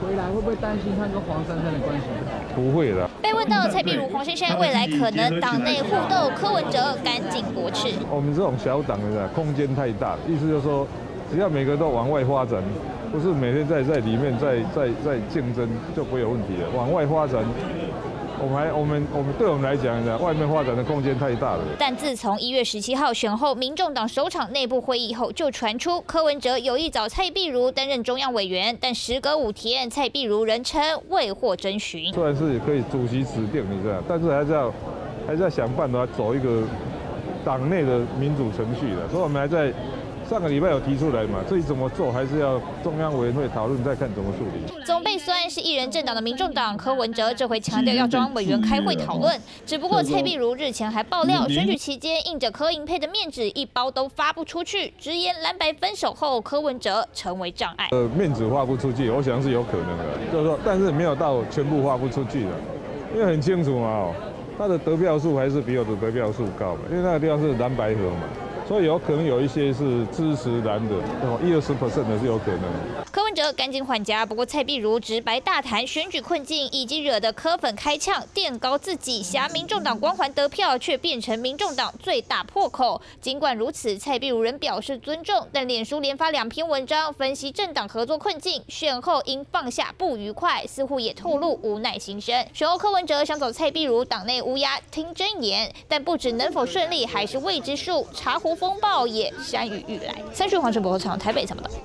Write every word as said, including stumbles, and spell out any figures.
回来会不会担心他跟黄珊珊的关系不好？ 不会的。 被问到蔡壁如、黄珊珊未来可能党内互斗，柯文哲赶紧驳斥。 我们这种小党的空间太大，意思就是说，只要每个都往外发展，不是每天在在里面在在在竞争，就不会有问题了。往外发展。 我们还我们我们对我们来讲呢，外面发展的空间太大了。 但自从一月十七号选后，民众党首场内部会议后，就传出柯文哲有意找蔡壁如担任中央委员，但时隔五天，蔡壁如仍称未获征询。 虽然是可以主席指定，你知道，但是还是要还是要想办法走一个党内的民主程序的，所以我们还在。 上个礼拜有提出来嘛，至于怎么做，还是要中央委员会讨论，再看怎么处理。 总被酸是一人政党的民众党柯文哲，这回强调要中央委员开会讨论。只不过蔡壁如日前还爆料，选举期间印着柯银配的面纸一包都发不出去，直言蓝白分手后柯文哲成为障碍。 呃，面纸发不出去，我想是有可能的，就是说，但是没有到全部发不出去的，因为很清楚嘛，哦，他的得票数还是比我的得票数高嘛，因为那个地方是蓝白河嘛。 所以有可能有一些是支持蓝的，一二十 percent 的是有可能。 柯文哲赶紧缓颊，不过蔡壁如直白大谈选举困境，以及惹得柯粉开呛，垫高自己挟民众党光环得票，却变成民众党最大破口。尽管如此，蔡壁如仍表示尊重，但脸书连发两篇文章分析政党合作困境，选后因放下不愉快，似乎也透露无奈心声。选后柯文哲想走蔡壁如党内乌鸦听真言，但不知能否顺利还是未知数。茶壶风暴也山雨欲来。三十黄晨博场台北怎么的？